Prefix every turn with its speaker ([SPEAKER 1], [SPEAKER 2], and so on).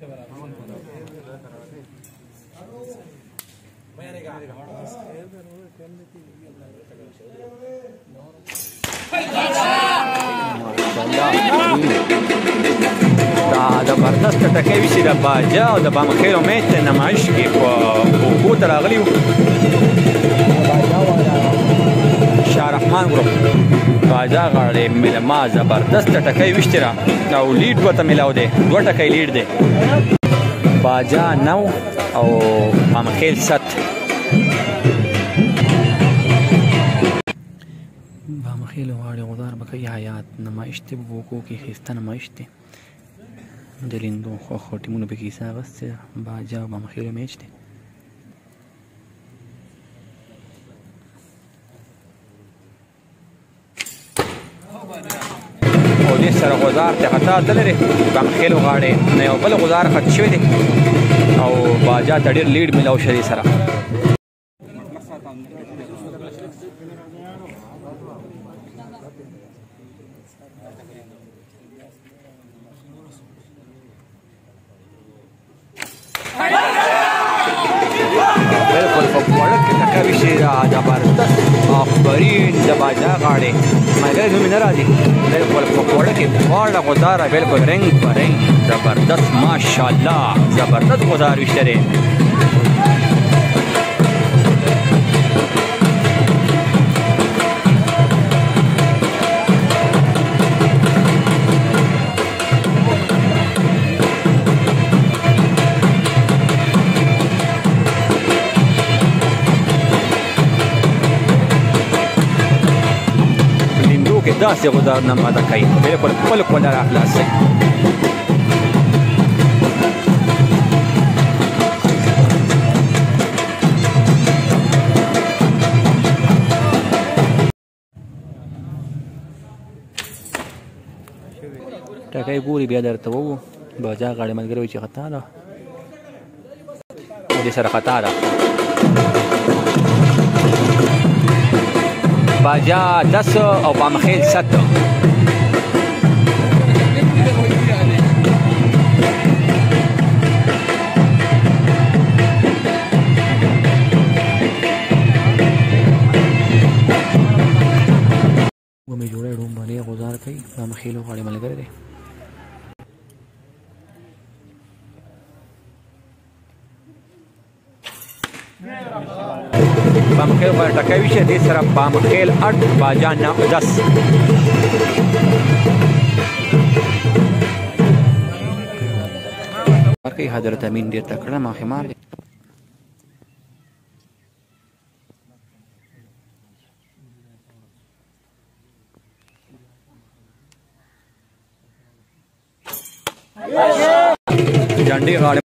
[SPEAKER 1] زبردست ټکی وشي د باجا او د بامخیل امید ته نمایش کې په اوبو ته راغلي وو شاهرحمان ګروپ باجا غاړې میلما زبردست ټکی وشتي را او لیډ ورته میلاو دی 2 ټکی لیډ دی باجا 9 او بامخیل 7 بامخیل غاړې غدار به کوي حیات نمایش دی په اوبو کې ښایسته نمایش دی د لیندو خو ټیمونو پکې حصه اخیستې باجا او بامخیل میچ دی او دې سره غزار ته خطا تللی دی بامخیل غاړې نه یو بل غزار خط شوی دی او باجا ته ډېر لیډ میلاو شه دې سره بالکل په وړه کې ټکا وشي زبردست آفرین د باجا غاړې ملګري نومې نه راځي بالکل په وړه کې دواړه غزاره بالکل رنګ په رنګ زبردست ماشاءالله زبردست غزار ویشته دی داسې غزار نه ماته کوي بالکل خپل خوله را خلاصوي ټکی ګوري بیا درته ووایو باجا غاړې ملګري وایي چې خطا ده دې سره خطا ده باجا 10 او بامخیل 7 ومې جوړه روم باندې غزار کوي بامخیل غاړې ملګری دی بامخیل غاړې ټکی وشي دې سره بامخیل 8 باجا 9 10 ورکوي حضرت امین ډېر تکړه ماښمار دی جنډې غاړې